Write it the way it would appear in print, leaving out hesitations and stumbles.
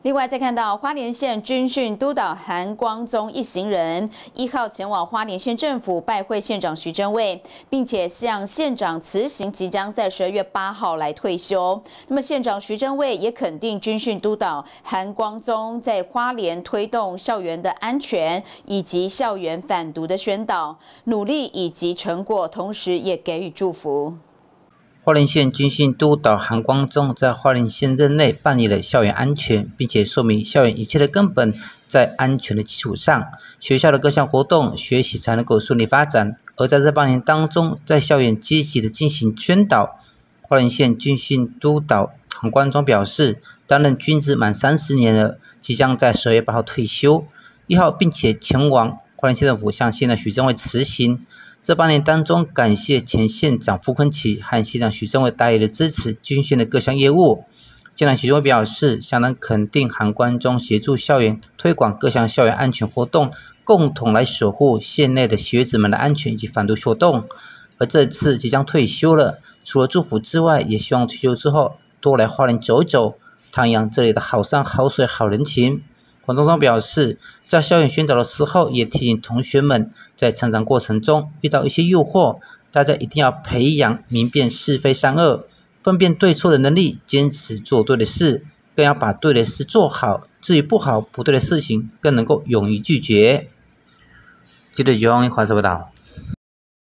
另外，再看到花莲县军训督导韩光宗一行人1号前往花莲县政府拜会县长徐榛蔚，并且向县长辞行，即将在12月8号来退休。那么，县长徐榛蔚也肯定军训督导韩光宗在花莲推动校园的安全以及校园反毒的宣导努力以及成果，同时也给予祝福。 花莲县军训督导韩光宗在花莲县任内办理了校园安全，并且说明校园一切的根本在安全的基础上，学校的各项活动学习才能够顺利发展。而在这8年当中，在校园积极的进行宣导。花莲县军训督导韩光宗表示，担任军职满30年了，即将在12月8号退休，1号并且前往花莲县政府向县长徐榛蔚辞行。这8年当中，感谢前县长傅昆萁和县长徐榛蔚大力的支持军训的各项业务。县长徐榛蔚表示，相当肯定韩光宗协助校园推广各项校园安全活动，共同来守护县内的学子们的安全以及反毒活动。而这次即将退休了，除了祝福之外，也希望退休之后多来花莲走走，徜徉这里的好山好水好人情。黄宗宗表示，在校园宣导的时候，也提醒同学们，在成长过程中遇到一些诱惑，大家一定要培养明辨是非善恶、分辨对错的能力，坚持做对的事，更要把对的事做好。至于不好不对的事情，更能够勇于拒绝。记者由华视报道。